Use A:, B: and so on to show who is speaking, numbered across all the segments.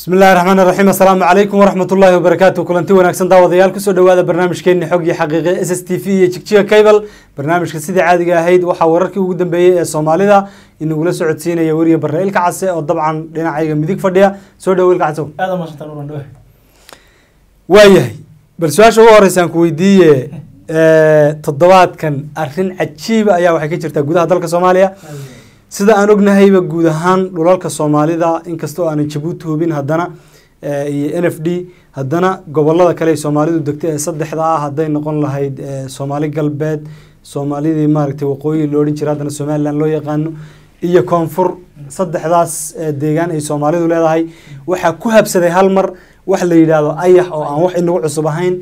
A: بسم الله الرحمن الرحيم السلام عليكم ورحمة الله وبركاته كلنتي وناكسن داوديال كسو دوادا برنامج كيني حقي حقيقي SSTV جيكجيا كيبل برنامج كسيدي عادي هيد waxaa wararkii ugu dambeeyay ee Soomaalida inuu la socodsiinayo wariye Barreelka Case oo dabcan dhinacayga midig fadhiya soo dhaweelka Case
B: aad ma shantan uran dhawe
A: waayahay bal su'aasha ugu horeysan ku weydiiyay toddobaadkan arrin cajiib ayaa waxay ka jirtaa gudaha dalka Soomaaliya sida aan ognahayba guud ahaan dhulalka Soomaalida inkastoo aan Djibouti hubin haddana iyo NFD haddana gobolada kale Soomaalidu degtay saddexda ah haday noqon lahayd Soomaali galbeed Soomaalidii maaragtay waqooyi loo oran jiray haddana Somaliland loo yaqaan iyo koonfur saddexdaas deegaan ay Soomaalidu leedahay waxa ku habsaday hal mar wax la yiraahdo ayax oo aan wax inagu cusub ahayn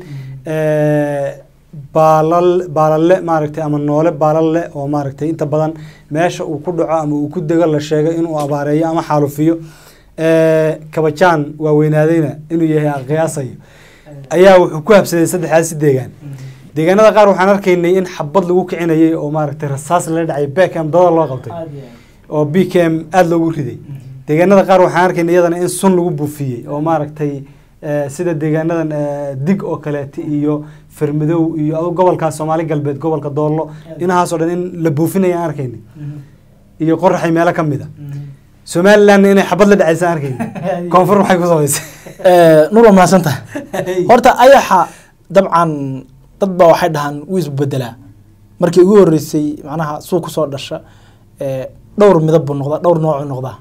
A: baalalle maaragtay ama noole baalalle oo maaragtay inta badan meesha uu ku dhaco ama uu ku dego la sheegay inuu abaareeyo ama xaalufiyo kabajaan waa weynaadayna inuu yahay qiyaasayo ayaa wuxuu ku habsaday saddexdaas deegaanada qaar waxaan arkaynay in xabad lagu kicinayay oo maaragtay rasaas la dhacay BKM dada loo qabtay oo BKM aad loogu riday deegaanada qaar waxaan arkaynay iyadana in sun lagu buufiyay oo maaragtay sida deegaanadan dig oo kale iyo firmadow iyo gobolka Soomaali galbeed gobolka Doollo inahaas oo dhan in la buufinaya arkaynay iyo qorraxay meelo kamid ah Somaliland inay xabad la dhacaysan arkaynay koonfur waxay ku sameysay
B: nuur ma santa horta ayaxa dabcan dad ba waxay dhahan uu isbedelaa markii ugu horeysay macnaha suuq soo dhasha dhowr midab buu noqdaa dhowr nooc noqdaa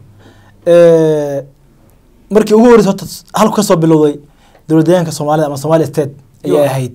B: markii ugu horeysay halka ka soo bilowday dowladda Soomaalida ama Somali state ayay ahayd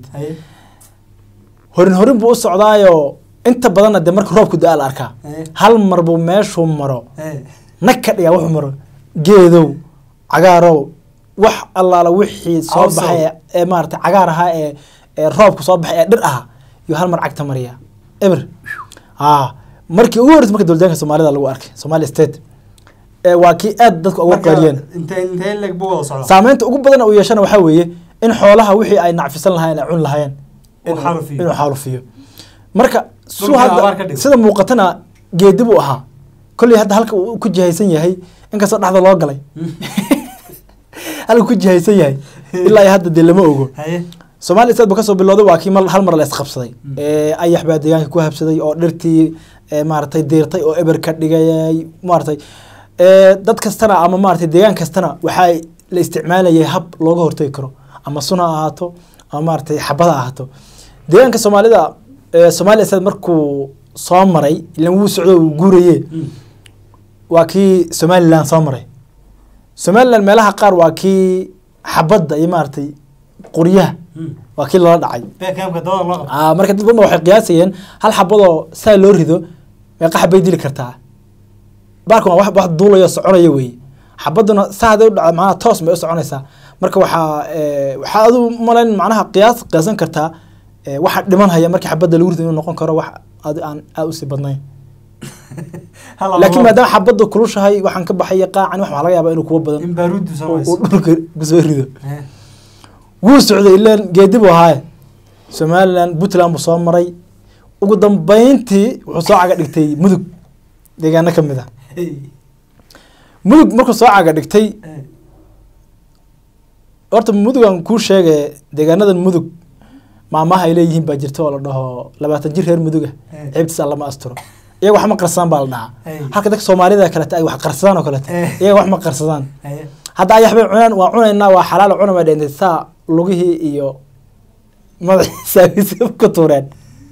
B: horin buu u socdaayo inta badan de marka roobku daal arka hal mar buu meeshu maro nakka dhiga wuxuu maro geedow cagaarow wax allaala wixii soo baxay ee maartay cagaar aha ee roobku soo baxay ee dhir ah iyo hal mar cagta mariya eber markii ugu horeysay marka dowladda Soomaalida lagu arkay Somali state waa kii aad dadku ugu qaadiyeen
A: intee lag buu wada socdaa
B: saameynta ugu badan oo yeeshana waxa weeye in xoolaha wixii ay nacfisan lahayn ay cun lahayn inuu xaalufiyo marka sida muuqatana geedib uu ahaa kulli hadda halka uu ku jihaysan yahay in ka soo dhaxda loo galay halka ku jihaysan yahay ilaa hadda lama ogo Soomaaliya sidoo ka soo bilowday waa kii hal mar la isqabsaday ayax baa deegaanka ku habsaday oo dhirtii maartay deertay oo eber ka dhigay maartay dad kastana ama maartay deegaan kastana waxa la isticmaalayay hab looga hortagi karo ama suna ahaato ama maartay xabada ahaato deegaanka Soomaalida Soomaaliya sad markuu soo maray ilaa uu socdo uu guurayay waa kii Somaliland soo maray Somaliland meelaha qaar waa kii xabada iyo maartay qoriyaha waa kii la dhacay
A: BKM-ka dada loo qabtay
B: marka dad badan waxay qiyaasayeen hal xabado saa loo rido meeqa xabay dili kartaa baarku wax duulayo soconaya way xabaduna saada u dhacay macnaha toos ma u soconaysaa marka waxa adu malayn macnaha qiyaasan kartaa waxa dhiman haya markii xabada lagu rido inuu noqon karo wax aan u si badnayn laakiin maadaama xabadu kulushahay waxaan ka baxay qaacan wax laga yaabaa inuu kuwa badan
A: in baaruud
B: oo dhulka kusoo rido wuu socday ilaa geedib wahay Somaliland Puntland buu soo maray ugu dambeyntii wuxuu soo caga dhigtay mudug deegaana kamid ah mudug markuu soo caga dhigtay horta mudugan ku sheegay deegaanadan mudug maamaha ay leeyihiin baa jirto oo la dhaho 20 jir reer muduga ceebtiisa lama asturo iyaga wax ma qarsadaan baa la dhahaa halka dadka Soomaalida kale ay wax qarsadaan oo kale iyaga wax ma qarsadaan hadda ayax bay cunaan waa cunaynaa waa xalaal cunama dheendaysaa lugihii iyo madaxiisa ku tuureen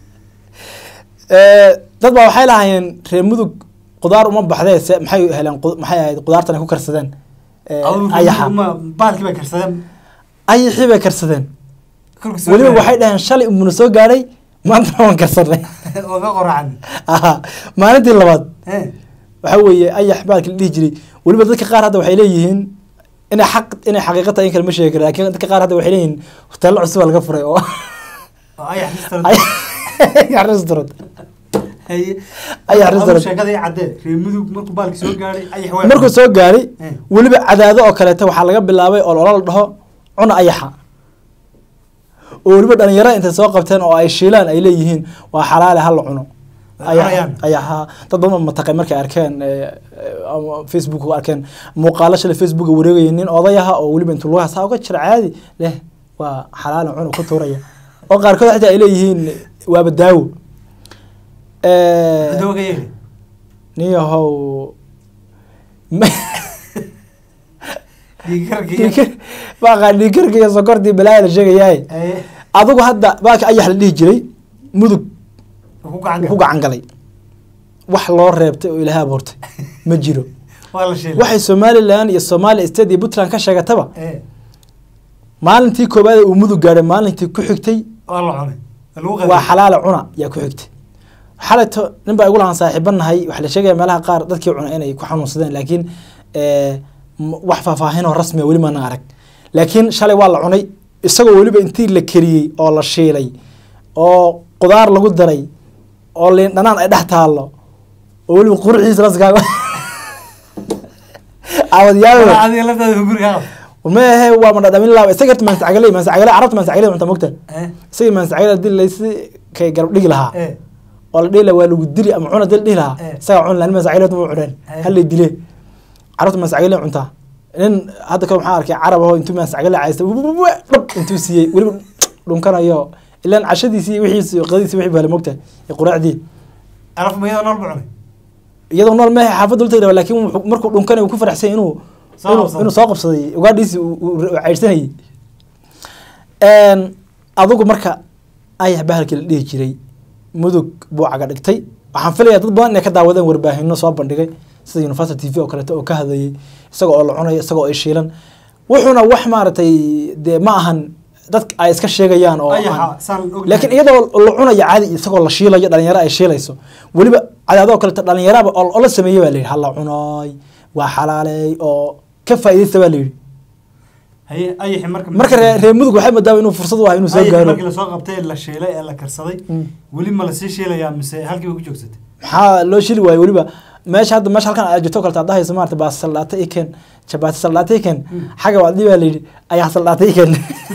B: dad baa waxay lahaayeen reer mudug qudaar uma baxdee maxay heleen maxay ahayd qudaartan ku karsadeen ayaxa
A: baalkii bay karsadeen
B: ayaxii bay karsadeen waliba waxay dhaheen shalay umuna soo gaaray maanta waan karsanay
A: oo ka qoracan
B: maalintii labaad waxa weeye ayax baalkii la dhihi jiray waliba dadka qaar hadda waxay leeyihiin inay xaqiiqata in kale ma sheegi karaan laakiin dadka qaar hadda waxay leeyihiin hotel cusub laga furay oo ayax restaurant ayax restaurant
A: sheekadii cadde reer mudug markuu baalkii soo gaaray ayax way
B: markuu soo gaaray waliba cadaado oo kale waxa laga bilaabay oo la dhaho cuna ayaxa oo waliba dhalinyarada intay soo qabteen oo ay shiilaan ay leeyihiin waa xalaal hal cuno ayaa dad badan mataqay markay arkeen Facebook oo arkeen muuqaalo shalay Facebook wareegayeen nin odayaha oo waliba intuu lugaha saa uga jira caadi leh waa xalaal cun ku tuuraya oo qaarkood xitaa ay leeyihiin waaba daawo niyahow dhiikarkiga sokortii balaaya la sheegayaay adigu hadda baaka ayax la dhihi jiray mudug ku gacan galay wax loo reebtay oo ilaahay abuurtay ma jiro waxay Somaliland iyo Somali State iyo Puntland ka sheegataba maalintii koobaad uu mudug gaaray maalintii ku xigtay waa xalaal cuna yaa ku xigtay xalato ninba igu lahan saaxiibanahay wax la sheegay meelaha qaar dadkii cuna inay ku xanuunsadeen laakiin wax faahfaahin oo rasmi wali ma arag laakiin shalay waa la cunay isagoo waliba intii la kariyay oo la shiilay oo qudaar lagu daray oo liin dhanaan ay dhex taalo oo waliba qurxiisa raskaaga awad yaalo adiga laftaada guriga ma aha waa ma dhadhamin laa isaga ma sacgalay carabta ma sacgalay inta mogta isaga ma sacgalay dilaysi kay garab dhigi lahaa oo la dhila waa lagu dili ama cuna dil dhilaha isaga cun laan ma sacgalay ma cuneen hal la dilay carabta ma sacgalay cunta in hadda ka waxaan arkay carab oo intuu ma sacgalay caaysta intuu siiyay waliba dhunkanayo ilaan cashadiisii wixiisii qadiisii wixii baa la mogta quraacdii araf ma iyadoo nool cunay iyadoo nool ma xaafadda ulta yiraahdo laakiin markuu dhunkanayo ku faraxsan inuu soo qabsaday ugaadhiisi uu cayrsanayay adigu marka ayax bahalkii la dhihi jiray mudug buu caga dhigtay waxaan filayaa dad badan inay ka daawadeen warbaahinno soo bandhigay sida Universal TV oo kale oo ka hadlayay isagoo oo la cunayo isagoo ay shiilan wuxuuna wax maartay de ma ahan dad ay iska sheegayaan oo laakiin iyadoo la cunayo caadi isagoo la shiilayo dhalinyaro ay shiilayso waliba cadaadoo kale dhalinyaraba oo la sameeyay baa la yiri hal la cunay waa xalaalay oo ka faa'iideysta baa la yiri ayax marka reer mudug waxay madaaw inuu fursad u ah inuu soo gaaro markii la soo qabtay la sheelay ee la karsaday wali ma la sii sheelayaa mise halkii ku joogsatay maxaa loo shili waayay waliba meesha halkan aad joogto kale taad hayso maartay baas salaata iken jabaati salaata iken xaga waa dibaa la yiri ayax salaata iken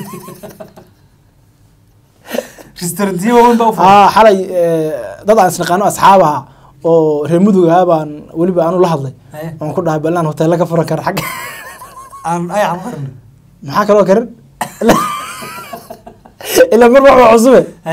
B: restaurant xalay dad aan isnaqaano asxaabaha oo reer mudug ah baan waliba aanu la hadlay aan ku dhahay balan hotel ka furan kar xag aan ayax furan maxaa kale oo karin ila mar wax cusub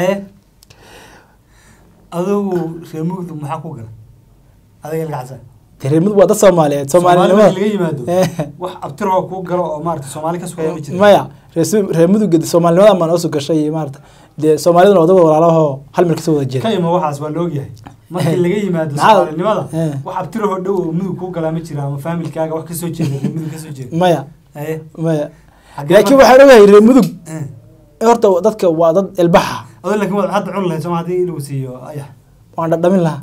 B: adigu reer mudug maxaa ku galay adiga laga xasan reer mudug waa dad Soomaaliyeed Soomaalida laga yimaado wax abtiroo ku galo oo maartay Soomaali ka soo yeelay maya reer mudug Soomaalida ma noo soo gashay maartay de Soomaalida wada walaalaho hal meel ka soo wada jeeday kayma waxaas waa loo yahay markii laga yimaado Soomaalinimada wax abtiroo dhow mudug ku galaa ma jira ama familkaaga wax ka soo jeeday mudug ka soo jeeday maya laakiin waxa laga yahay reer mudug horta dadka waa dad ilbaxa adoo laakiin wad hadda cun lahayd Soomaaliya inuu siiyo ayax waan dhadhamin lahaa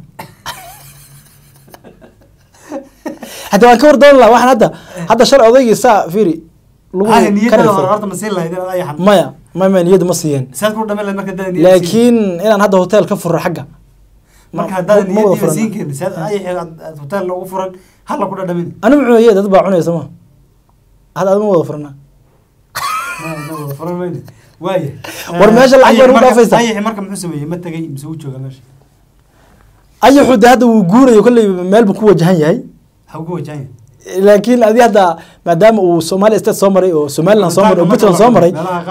B: hadda waan ka wardoon lahaa waxaan hadda shar odaygiisa fiiri maya niyada ma siiyeen laakiin inaan hadda hotel ka furo xagga marka hadda niyada siin keen saad ayax hotel lagu furan hal ku dhadhamin anu muxuu dad baa cunaysa ma هذا مو وفرنا ما وفرنا وين وايه ورماش العجل ولا فيسا اي مركب محسميه ما تجي مسوي جوجا ماشي اي حد هذا وغوري كل ميل بكو وجهان ياهي حقو وجهان لكن هذه هذا ما دام وسومالي استاد سومري وسومالنا سومري وبترول سومري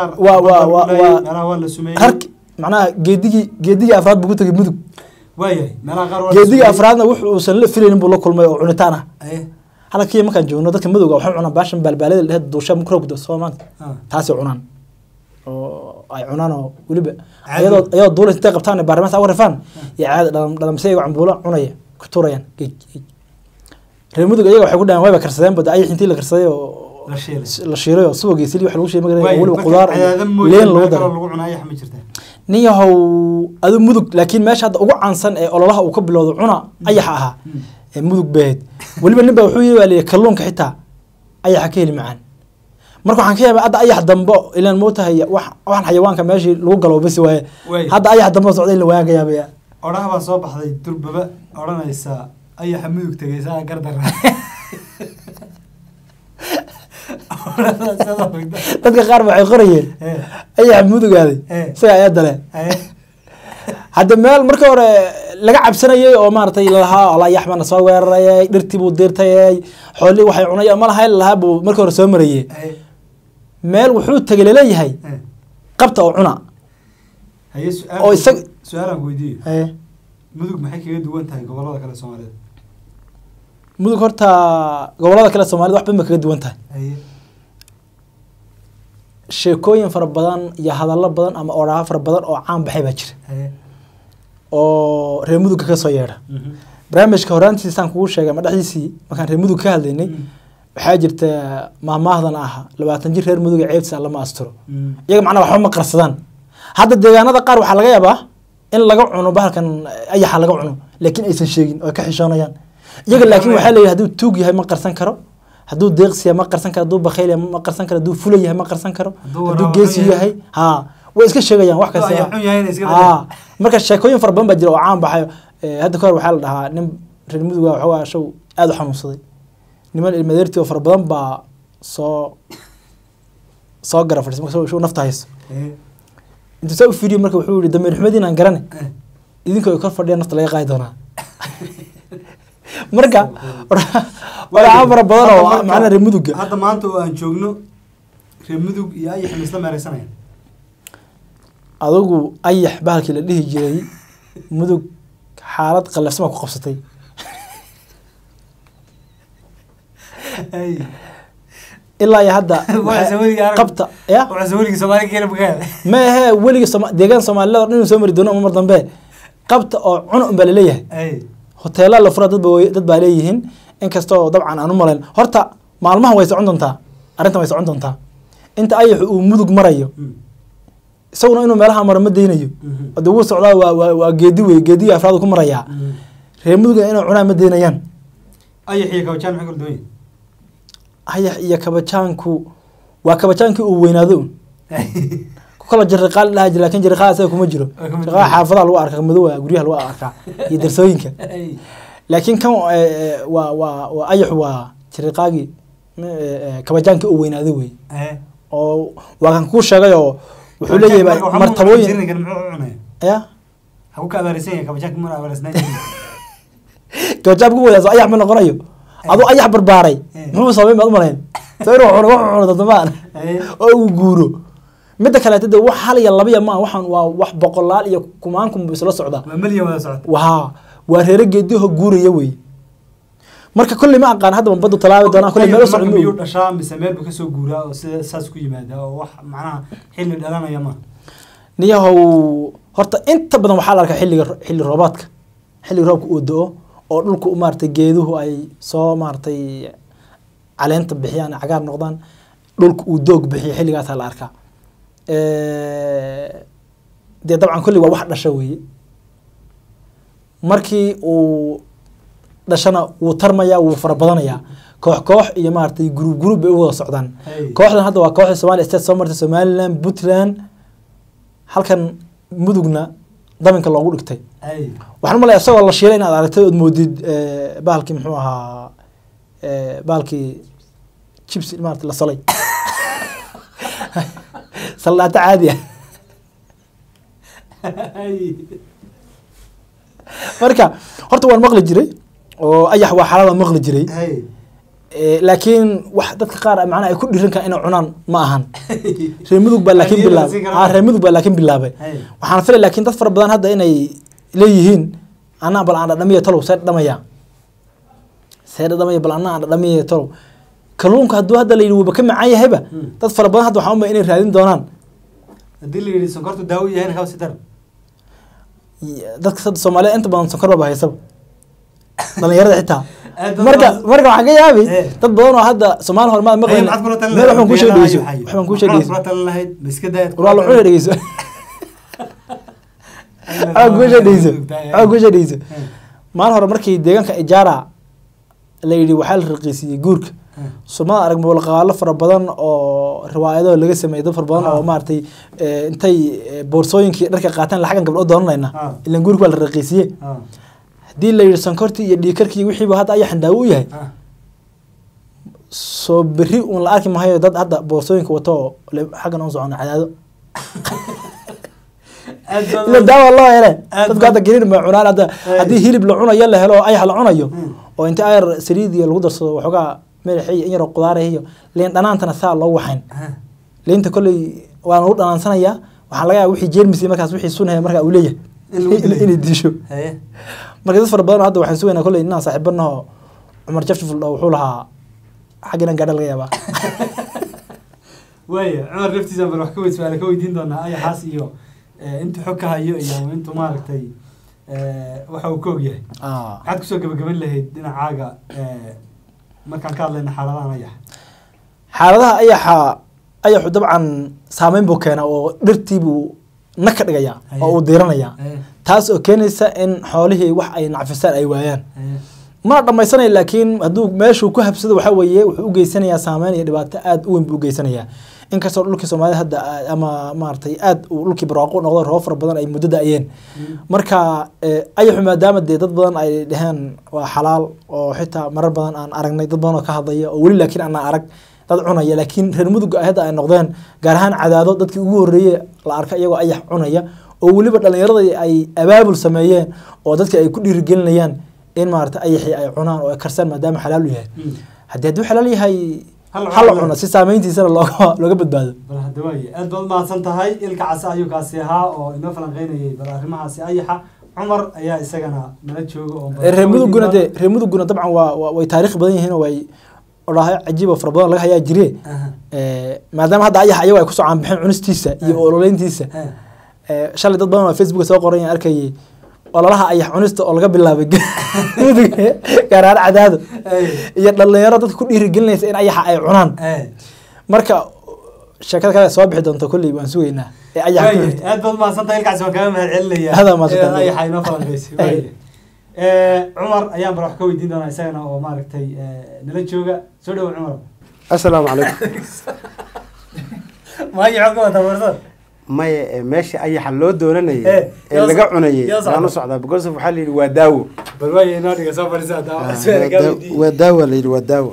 B: هرك معناها جيدي افراد بكو تجي مدق وايه مالها غار جيدي افرادنا وحو سن فيلين بو لا كلمay oo cunitaana halkii markaan joogno dadka madowga waxaan cunaa baashan balbalada la heed duusha microbe Soomaaliya taasi cunaan oo ay cunaan oo waliba ayadoo dawladda intay qabtaan baarlamaanka ugu rafaan yaad dhalamsay ugu cambuula cunaya ku turayaan reer mudug ayaga waxay ku dhahan wayba karsadeen bad ay intii la karsaday oo la shiiray oo suuqa geesili wax lagu sheegay waliba qudaar leen loo daro lagu cunaa yax ma jirtaa niyahow adu mudug laakiin meesha hadda ugu caansan ee ololaha uu ka bilowdo cuna ayax aha mudug beed waliba ninba wuxuu yeelay kalluunka xitaa ayax ka heli macaan marka waxaan ka yaabaa hadda ayax dambo ilaan mootahay waxaan xayawaanka meeshii lagu galo bas waaye hadda ayax dambo socday la waaga yaabaya oraha baa soo baxday durbaba oranaysa ayax mudug tagaysa gardar dadka qaar waxay qorayeen ayax mudug aaday say ayaa daleen hadda meel marka hore laga cabsanayay oo maartay lahaa Allah yaxmana soo weeraray dhirtii buu diirtay xoolii waxay cunayaan ma lahayn lahaa buu markii hore soo marayay meel wuxuu tagay leeyahay qabta oo cuna
A: haye
B: oo
A: su'aalan weydiiyo mudug maxay kaga duwan tahay gobolada kale Soomaaliyeed
B: mudug horta gobolada kale Soomaaliyeed wax badan kaga duwan tahay sheekooyin fara badan iyo hadallo badan ama oraha fara badan oo caan baxay baa jira oo reer mudug ka soo yeedha barnaamijka horaantiisaan kugu sheegay ma dhaxdiisii markaan reer mudug ka hadlaynay waxaa jirta maamahdan ah 20 jir reer mudug ceebtiisa lama asturo iyaga macnaha waxba ma qarsadaan hadda deegaanada qaar waxaa laga yaabaa in laga cuno bahalkan ayaxa laga cuno laakiin aysan sheegin oo ka xishoonayaan iyaga laakiin waxaa leeyahay hadduu tuug yahay ma qarsan karo hadduu deeqsiya ma qarsan karo hadduu bakayl yahay ma qarsan karo hadduu fulan yahay ma qarsan karo hadduu geesi yahay way iska sheegayaan wax kasta marka sheekooyin fara badan baa jira oo caan baxay hadda ka hor waxaa la dhahaa nin reer mudug ah waxa show aad u xanuunsaday niman ilmadeertii oo fara badan baa soo gara fadhiisay marka show nafta hayso inta soo fiiriyo marka wuxuu yiri dameer xumadiin aan garanay idinkoo kor fadhiya nafta laga qaadi doonaa marka wala fara badan oo macna reer mudug
A: hadda maanta oo aan joogno reer mudug iyo ayax isla meeraysanayaan
B: adigu ayax bahalkii la dhihi jiray mudug xaalad qalafsama ku qabsatay ilaa ya hadda qabta ya
A: waxa weliga Soomaaliga kale bugaa
B: ma aha weliga deegaan Soomaaliyeed inuu soo mari doono mar dambe qabta oo cun baa leeyahay hoteela la furo dad baa leeyihiin inkastoo dabcan aan u malayn horta maalmahan way socon doontaa arintan way socon doontaa inta ayax uu mudug marayo isaguna inuu meelaha maro ma deynayo hadii uu socdaa waa geedi afraad ku maraya reer mudug inay cunaan ma deynayaan
A: ayax iyo kabajaan maxay kala duwan
B: ayax iyo kabajaanku waa kabajaankii uu weynaado ku kala jirqaal la jira laakiin jirqaal asaga kuma jiro jirqaal xaafadaha lagu arkaa madow guryaha lagu arkaa iyo darsooyinka laakiin kan waa ayax waa jirqaagi kabajaankii uu weynaado wey oo waa kan ku sheegay oo wuxuu leeyahay martabooyin ya
A: hagu ka abaarisan kabajaanka mar abaarasnaa
B: kabajaanku wadaas ayax ma noqonayo adu ayax barbaaray muxuu sameeyay ma umaleyn sayro wuxuu dadmaan oo uu guuro midda kale tada wax hal iyo laba ma waxaan waa wax boqolaal iyo kumaankum isla socda
A: waa milyan wada socda
B: waa reer geediho guuraya way marka kulli ma aqaan hadda badu talaabo doona kulli meel socdo
A: miyuu dhashaa mise meel buu ka soo guuraa oo sida saas ku yimaada oo wax macnaha xilli dhalanaya ma
B: niyahow horta inta badan waxaa la arkaa xilli roobaadka xilli roobka uu da'o oo dhulku maartay geeduhu ay soo maartay caleenta bixiyaan cagaar noqdaan dhulku uu doog bixiyo xilligaas la arkaa dee dabcan kulli waa wax dhasha weeye markii uu dhashana wuu tarmaya wuu fara badanaya koox iyo maartay group ay wada socdaan kooxdan hadda waa kooxda Somali State soo martay Somaliland Puntland halkan mudugna daminka loogu dhigtay waxaan u maleeyaa isagoo la shiilay inaad aragtay oo moodid bahalkii muxuu ahaa bahalkii chips maartay la salay salaata caadi ah marka horta waan maqli jiray oo ayax waa xalada maqli jiray laakiin wax dadka qaar macna ay ku dhiran ka inay cunaan ma ahan reer mudug baa laakiin bilaabay reer mudug baa laakiin bilaabay waxaan filay laakiin dad fara badan hadda inay leeyihiin ana bal aan dhamiyo talow sayd dhamaya bal ana aan dhamiyo talow kalluunka hadduu hadda la yidhi ka macaan yahayba dad fara badan hadda waxaan u inay raadin doonaan
A: haddii la yidhi sonkortu daawo yahay ka sidar
B: dadka Soomaaliyeed inta badan sonkor baa haysaba dhalinyarada xitaa marka waxaan ka yaabay dad badan oo hadda Soomaali hormaad maqleen meel waxaan ku sheegayso waxaan ku sheegayso walaal wuxuu dhigayso agushadayso maal hore markii deegaanka ijaara la yidhi waxaa la raqiisiyey guurka Soomaalida arag muuqaalo fara badan oo riwaayado laga sameeyay dad fara badan oo maartay intay boorsooyinkii dharka qaataan laxagan gabdho doonayna ilaan guurka waa la raqiisiyey hadii la yidhi sonkortii iyo dhiikarkii wixiiba hadda ayaxan daawo u yahay soo berri uun la arki mahayo dad hadda boorsooyinka wato xaggan u socona cadaado ila daawa loo hele dadka hadda gelin ma cunaan hadii hilib la cunayo la helo ayax la cunayo oo inta ayar saliid iyo lagu darsado waxoogaa milix iyo in yar oo qudaar iyo leen dhanaantana saa loo waxayn leenta kulli waan u dhanaansanaya waxaan laga yaabaa wixii jeermis markaas wixii sunaya marka uu leeyahay in disho marka dad fara badan hadda waxaan suugaynaa kulli inaan saaxiibanaho Umar Jafshif wuxuu lahaa xagina gaadha laga yaabaa
A: واي عمر نفتي زمان بروح كويت سؤال كويتين دونا أي حاس إيو أنت حكها إيو إياه وأنتم مالكتي وحو كوجيه حد كسوق قبل له دينا عاقة ما كان لنا حالة أيح
B: حالة أيح طبعا سامين بوكنا ودرتيبو نكر جيا أو ديرنا جيا تاس وكنيسة إن حوله وح أي نعفسان أي ويان ما دام يسنى لكن هدو ماشوا كهب سد وحويه وجيسنا يا سامان يدبات أد وين بوجيسنا يا إن كسر لك سومالي هدا أما مارتي أد ولك براقون نقدر هوفر بدن أي مدة أيين مركا أي حما دامت دي ضد بدن أي دهان وحلال وحتى مرة بدن أن أرجنا ضد بدن كهضية ولي لكن أنا أرج تدعونا لكن هالمدة هذا أي نقدان جارهان عدادات ضد كيقول الأركا يجوا أي عناية ولي بدل يرضى أي أباب السمايين وضد أي كل رجالنا يان إن مارت أي حي أي عنان وكرسان ما دام حلال وياه هدي هدو حلال هاي حلال عنا سامين تيسر الله لو قبل بعد
A: هدوي أنت ما صنت هاي الكعسة أيو كاسيها أو مثلا غير برا سي أي حا عمر أيها السجنة ملتشو
B: رمودو جنا طبعا وتاريخ بدين هنا وي والله عجيبة فربنا لها يا جري ما دام هذا أي حيوان يكسر عن بحين عنستيسة يقولون تيسة شال ضد بدنا فيسبوك سوق قرين أركي والله أي حنست ألقى بالله بق قرار عداد يلا يرى ضد كل يرجلنا إن أي حق عنان مركا شكل كذا صواب حد أنت كل يبان سوينا أي حق
A: هذا ما صنت يلقى سوا كمان هالعلة
B: هذا ما صنت
A: أي حي ما فلان بيس عمر أيام بروح كوي دين أنا سنة وماركتي نلتشوجا سودو عمر
C: السلام عليكم
A: ما هي عقبة تمرض
C: ما ماشي أي حلود دوننا اللي قعنا أنا صعدا بقول سوف حلي الوداو
A: بالواي نادي سوف رزاد
C: وداو اللي الوداو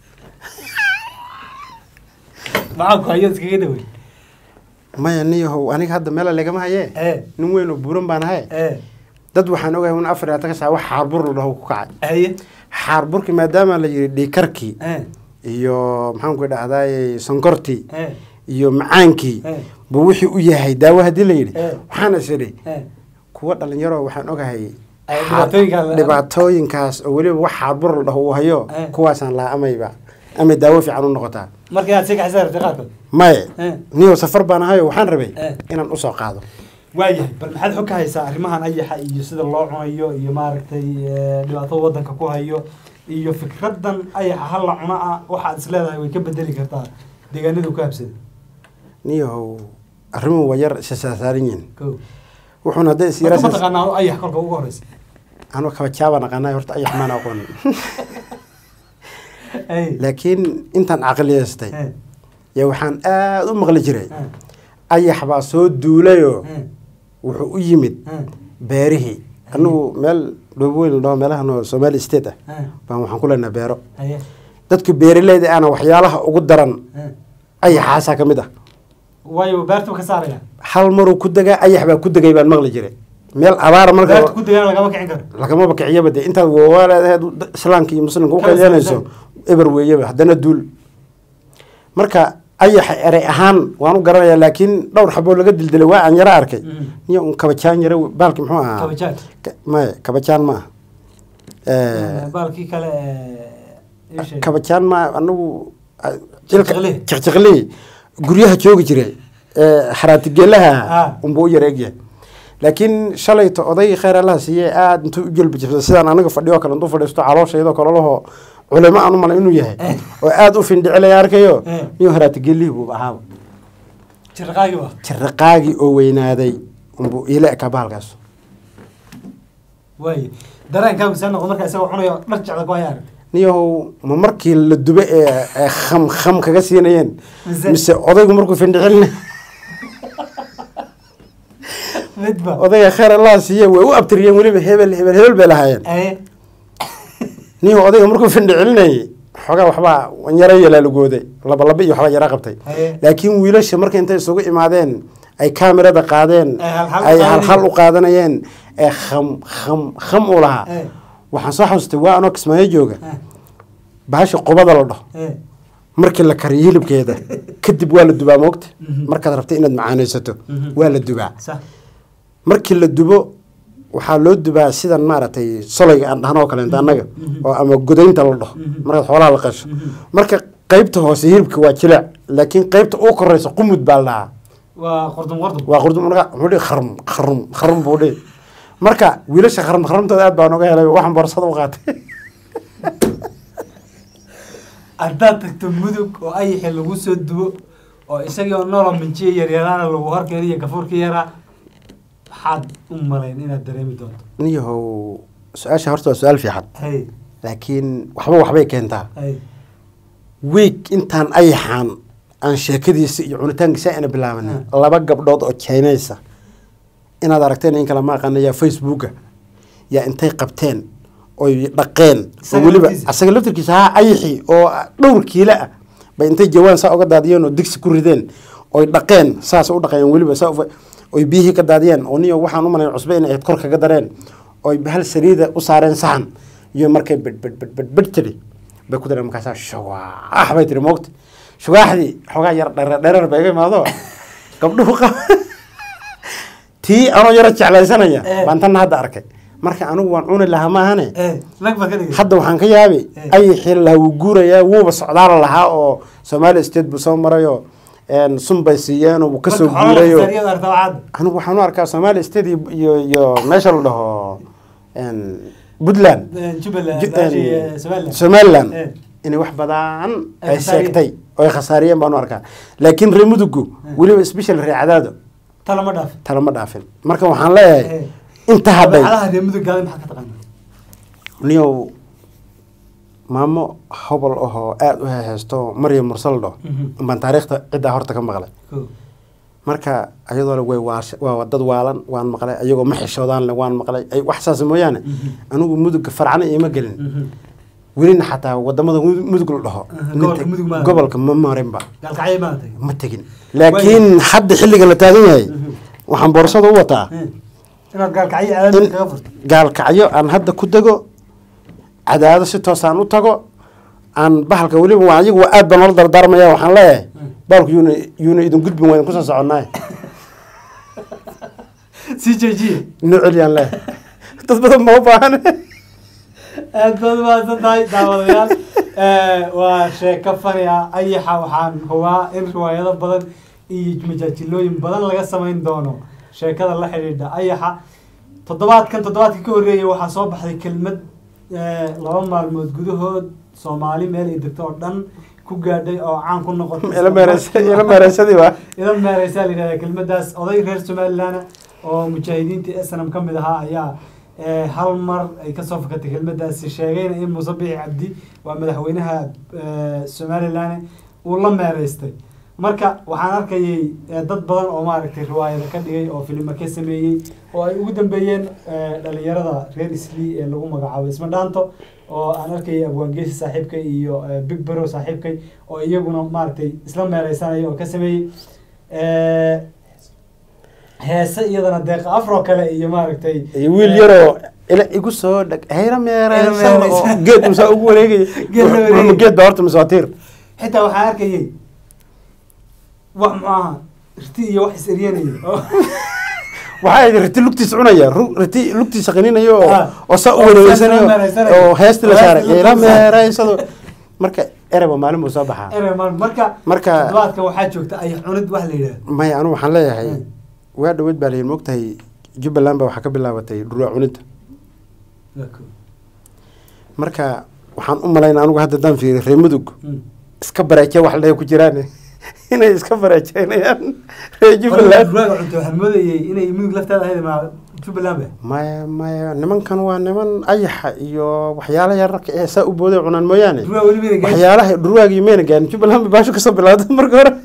A: معك هايز كده وي
C: ما يعني هو أنا هذا ملا اللي جماعة نموين وبورم بانها dad waxaan ogahay in afar ta ka saa wax xarbur loo ku kacay xarburki maadaama la yiri dhikarki iyo maxaan ku dhahday sonkorti iyo macaanki buu wixii u yahay daawo hadii la yiri waxaan isiri kuwa dhalinyaro waxaan ogahay dhibaatooyinkaas oo waliba wax xarbur loo hayo kuwaasaan la amayba ama daawo fiican u noqotaa
A: markii aad si xisaabt qaadto
C: may niyo safar baan ahayo waxaan rabay inaan u soo qaado
A: waayahay bal maxaad xog ka haysaa arrimahan ayaxa iyo sida loo cunayo iyo maaragtay dhibaatada waddanka ku hayo iyo fikradan ayaxa hal la cuna ah waxaad is leedahay way ka bedeli kartaa deegaanada ku habsada
C: niyo arrimuhu waa yar isasaarin yihiin wuxuuna hadday is
A: yaraasaa ma taqaanaa ayax kolka ugu horeysa
C: anoo kaba jaaba naqaanay horta ayax maan aqoon laakiin intaan caqliyeystay yaa waxaan aad u maqli jiray ayax baa soo duulayoo wuxuu u yimid beerihii anigu meel dhooboweyn loo meelahan oo Somali state ah baan waxaan ku leenahay beero dadka beeraleyda ana waxyaalaha ugu daran ayaxaasa ka mid ah
A: waayo beertu ka saaraya
C: hal mar uu ku dagaa ayax baa ku dagay baan maqli jiray meel abaar marka
A: beertu ku dagaa lagama kicin karo
C: lagama kiciyaba de inta walaalaheed islaamka iyo muslimka u qeynayso eber weeyaba hadana duul marka ayax eray ahaan waan u garanayaa laakiin dhowr xabo laga dildilay waa aan yara arkay niyo kabajaan yara baalki muxuu ahaa
A: kabajaan
C: ma kabajaan ma
A: baalki kale
C: kabajaan ma anagu jiqjiqli guryaha joogi jiray xaraatigeelaha unbuu yara egyahay laakiin shalayto oday khayr Allah siiyay aad intuu u jilbi jirtay sidaan anaga fadhiyo kale intuu fadhiisto caloosheedo kale laho علماء أنا ما إنه ياه وأدو في الدعاء ياركيو يهرات قليه وبعاه شرقاقي أو وين هذا أمبو إلى كبالغاس
A: واي درين كم سنة عمرك يسوي حنا نرجع لقايار
C: نيو ممركي للدباء خم كجسينين مس أضيق مركو في الدعاء أضيق خير الله سيه وأبتريه ولي بهبل بلاهين niyo odayga markuu findhicinay xogaa waxba wanyara yeela lagooday laba iyo waxba yara qabtay laakiin wiilasha markay intay isugu imaadeen ay kaamirada qaadeen ay hal u qaadanayeen ee kham u lahaa waxaan soo xasuustay waa anoo Kismaayo jooga bahasha qubada la dhaho markii la kariyo hilibkeeda kadib waa la dubaa moogta markaad rabtay inaad macaanaysato waa la dubaa markii la dubo waxaa loo dubaa sidan maaragtay solayga aan dhahno oo kale annaga oo ama godaynta la dhaho markaad xoolaha la qasho marka qaybta hoose hilibka waa jileec laakiin qaybta ugu koreysa qumud baa la dhahaa waa qurdum marka wuxuu dhihi kharum buu dhihi marka wiilasha kharmtooda aad baan uga helay waxaan boorsada u qaatay
A: haddaad tagto mudug oo ayaxi lagu soo dubo oo isagii oo nolol minjiya yaryaraana lagu horkeeda iyo gafuurka yaraa maxaad u malayn inaad dareemi doonto
C: niyahow su-aasha horta waa su-aal fiican laakiin waxbay keentaa week intaan ayaxaan aan sheekadiisa iyo cunitaankiisa ayna bilaabanin 2 gabdhood oo Chinese inaad aragteen in kala ma aqaanaya Facebooka yaa intay qabteen oo dhaqeen oo waliba asaga laftirkiisa ayaxi oo dhowr kiilo ah bay intay jawaan saa uga daadiyeen oo digsi ku rideen oo dhaqeen saas u dhaqeen waliba saa oo biyihi ka daadiyeen oo niyo waxaan u malay cusba in ay kor kaga dareen oo bahal saliida u saareen saxan iyo markay bad tiri bay ku dareen markaas shawaa bay tiri moogta shawaaxdi xogaa yar dherer bay imaado gabdhuhu tii anoo yara jeclaysanaya baan tan hadda arkay marka anigu waan cuni lahaa maahane hadda waxaan ka yaabay ayaxi la guuraya wuuba socdaal lahaa oo Somali State buu soo marayo sunbay siiyeen oo ka soo guurayo anigu waxaan u arkaa Somali State iyo meesha la dhaho Puntland Somaliland inay wax badan ay sheegtay oo khasaariyeen baan u arkaa laakiin reemudugu waliba special reecadaado talama dhaafin marka waxaan leeyahay inta hadday niyow maamo hobol ahoo aad u heesto Maryam Mursaldo baan taariikhda cidda horta ka maqlay marka ayadoo way waa dad waalan waan maqlay ayagoo ma xishoodaan le waan maqlay ay wax saas mooyaane anigu mudug farcana ima gelin welina xataa wadamada mudug la dhaho gobolka ma marinba ma tegin laakiin hadda xilliga la taagan yahay waxaan boorsada u wataa gaalkacyo aan hadda ku dago cadaado si toos aan u tago aan bahalka waliba waa ayagu aad baan la dardaarmaya waxaan leeyahay baalku yuuna idin gudbin waan ku soo soconaa
A: si jeejiye
C: nuuciyaan leeyahay dad badan ma u baahan
A: aad baad mahadsantahay daawadayaal waa sheeko fani ah ayaxa waxaan hubaa in riwaayado badan iyo majaajilooyin badan laga samayn doono sheekada la xiriidha ayaxa toddobaadkii ka horreeyay waxaa soo baxday kelmad 2 maalmood gudahood Soomaali meel ay degto oo dhan ku gaadhay oo caan ku noqotay ila meeraysadii waa ila meeraysaa lidaaday kelmadaas oday reer Somaliland oo mujaahidiinta SNM ka mid ahaa ayaa hal mar ay ka soo fakatay kelmadaas sheegayna in Muuse Biixi Cabdi waa madaxweynaha Somaliland uu la meeraystay marka waxaan arkayay dad badan oo maaragtay riwaayada ka dhigay oo filmo ka sameeyay oo ay ugu dambeeyeen dhalinyarada reer Isli ee lagu magacaabo Isma Dhaanto oo aan arkayay abwaangeesi saaxiibkay iyo Big Bro saaxiibkay oo iyaguna maaragtay isla meeraysanaya oo ka sameeyay heesa iyadana deeq afro kale iyo maaragtay
C: wiil yaro ila igu soo dhag hayra meeraysan oo geed musa ugu wareegay geed horta masaatir
A: xitaa waxaan arkayay wax maaha irti iyo wax isriyanay
C: waxay irti lugtiis cunaya irti lugtiis qaninayo oo saa u wareegsanayo oo heesta la saaray ila meeraysado marka ereba maalin buu soo baxaa marka
A: dadka waxaa joogta ay cunid wax la yiraahdo
C: may anu waxaan leeyahay waa dhaweyd baa leeyahay moogtahay Jubbaland baa waxa ka bilaabatay dhuruuc cunida marka waxaan u malaynaa anigu hadda daan fiiray reemudug iska bareeje wax la ku jiraan inay iska bareejeynayaan reer Jubbaland
A: waxaan moodayay inay mudug laftaada ahayd ma Jubbaland
C: maya nimankan waa niman ayaxa iyo waxyaalaha yararka ee saa u booday cunaan mooyaane waxyaalaha dhuruwaagii meena gaan Jubbaland baasho ka soo bilowday marka hore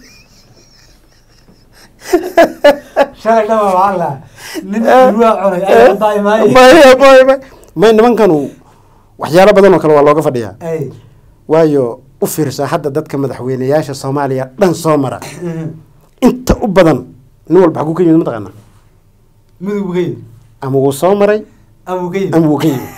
A: shalay dhama wala nin dhuruwaag cunay ay daaimaay
C: may nimankan waxyaalo badan oo kale waa looga fadhiyaa waayo u fiirsa hadda dadka madaxweynayaasha Soomaaliya dhan soo mara inta u badan nin walba xaguu ka yimid mataqaanaa
A: mudug buu ka yimid
C: ama wuu soo maray
A: ama wuu ka yimid
C: ama wuu ka yimid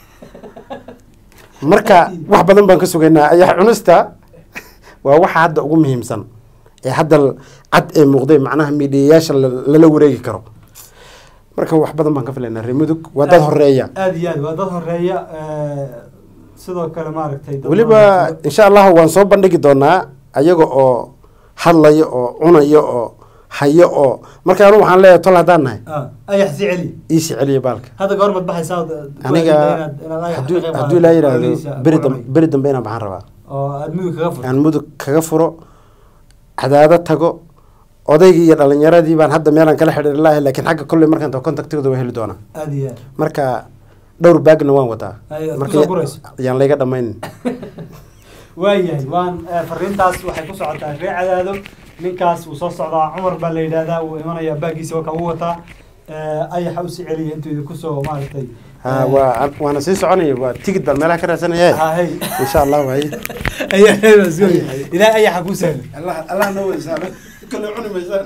C: marka wax badan baan ka sugaynaa ayax cunista waa waxa hadda ugu muhiimsan ee hadda cad ee muuqday macnaha miidiyayaasha lala wareegi karo marka wax badan baan ka filaynaa reer mudug waa dad horeeya
A: aad iyo aad waa dad horeeya sidoo kale maaragtay
C: weliba insha allahu waan soo bandhigi doonaa ayaga oo hadlayo oo cunayo oo hayo oo marka anu waxaan leeyahay tol haddaan nahay
A: ayax si celi
C: iisi celiya baalka
A: hadda goor mad baxaysaa
C: aniga hadduu ilaa yidhaahdo beri dambe inaan baxaan rabaa
A: oo aad mudug kaga furo
C: aan mudug kaga furo cadaado tago odaygii iyo dhalinyaradii baan hadda meelaan kala xidhiir lahay laakiin xagga kolley markaan tago contactigooda waa heli doonaa
A: aad iyo aad
C: marka dhowr baagna waan wataa marka yaan layga dhamaynin
A: waayahay waan fariintaas waxay ku socotaa ree cadaado ninkaas wuu soo socdaa cumar baa la yidhaahdaa wuu imanayaa baagiisa wakaa u wataa ayaxa u sii celiya intuu idinku soo maaragtay
C: waana sii soconaya waa tigid baan meelaha ka raadsanaya insha allah waay
A: ilahay ayaxa kuu sahlo
C: allah noo weysaano kale cuni maysaan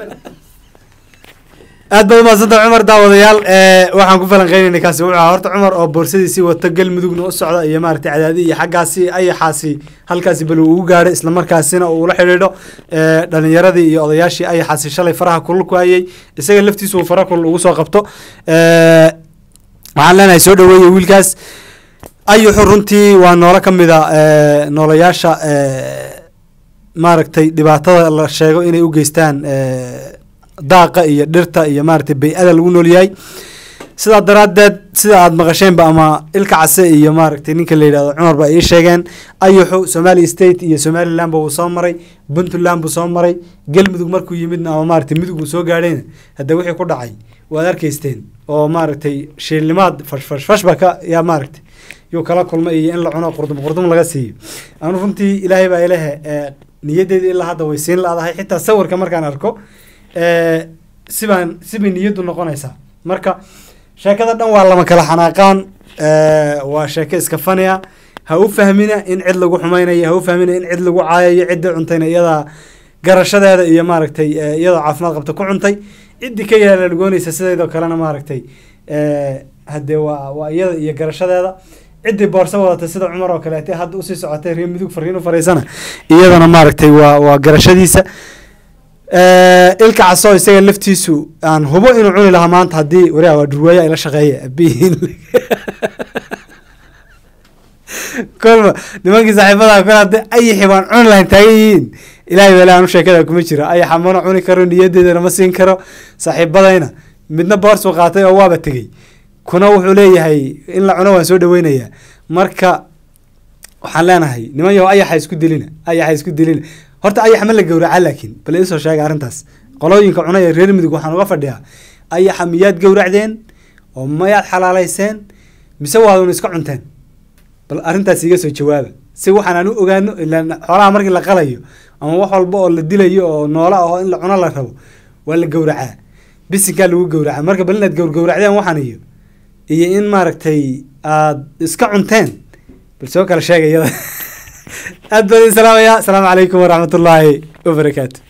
A: aad baad umaadsantaha cumar daawadayaal waxaan ku falanqeynayna kaasi wuxuu ahaa horta cumar oo boorsadiisii wata galmudugna u socda iyo maaragtay cadaadi iyo xaggaasi ayaxaasi halkaasi bal uu ugu gaadhay islamarkaasina uu ula xidhiidho dhalinyaradii iyo odayaashii ayaxaasi shalay faraha kulul ku hayay isaga laftiisu uu fara kulul ugu soo qabto waxaan leenahay soo dhaweeye wiilkaas ayuxu runtii waa noolo ka mid a noolayaasha maaragtay dhibaatada la sheego inay u geystaan daaqa iyo dhirta iyo maaragtay bay-ada lagu nool yahay sidaa daraaddeed sida aada maqasheenba ama ilka case iyo maaragtay ninka la yidhahdo cumar ba ii sheegeen ayuxu somali state iyo somaliland ba wuu soo maray puntland buu soo maray galmudug markuu yimidna ama maaragtay mudug uu soo gaadhayna hadda wixii ku dhacay waad arkaysteen oo maaragtay shiilnimaad fash ba ka yaa maaragtay yuu kala kulmay iyo in la cuno qurdum laga siiyo anu runtii ilaahay baa ilahe niyaddeeda ilaa hadda way siin la-dahay xitaa sawirka markaan arko sibay niyaddu noqonaysaa marka sheekada dhan waa lama kala xanaaqaan waa sheeko iska faniya ha u fahmina in cid lagu xumaynayo ha u fahmina in cid lagu caayayo cidda cuntayna iyadaa garashadeeda iyo maaragtay iyadoo caafimaad qabta ku cuntay ciddii ka yaala lagoonaysa sideedoo kalena maaragtay haddee waa iyada iyo garashadeeda ciddii boorso wadata sida cumar oo kaleete hadda usii socotay reer mudug fariin u fariisana iyadana maaragtay waa garashadiisa ilka caso isaga laftiisu aan hubo inuu cuni lahaa maanta haddii waria waa dhurwaaya ila shaqeeya abihiin kolba nimankii saaxiibada kol hadda ayaxi baan cuni lahayn taagan yihiin ilaahay baa anu sheekada kuma jira ayaxa mana cuni karo niyadeedana ma siin karo saaxiibadayna midna boorsuu qaatay oo waaba tegey kuna wuxuu leeyahay in la cuno waan soo dhaweynayaa marka waxaan leenahay niman yahow ayaxa isku dilina horta ayax ma la gawraca laakiin bal isoo sheega arrintaas qolooyinka cunaya reer mudug waxaan uga fadhiyaa ayaxa miyaad gawracdeen oo mayaad xalaalayseen mise waadun iska cunteen bal arrintaas iga soo jawaaba si waxaan aan u ogaano ilaan xoolaha markii la qalayo ama wax walba oo la dilayo oo noola ah oo in la cuno la rabo waa la gawracaa bisinkaa lagu gawracaa marka bal inaad gawracdeen waxaan iyo in maaragtay aad iska cunteen bal soo kala sheega iyada aad baan idin salaamayaa asalaamu calaykum waraxmatullaahi wabarakaatu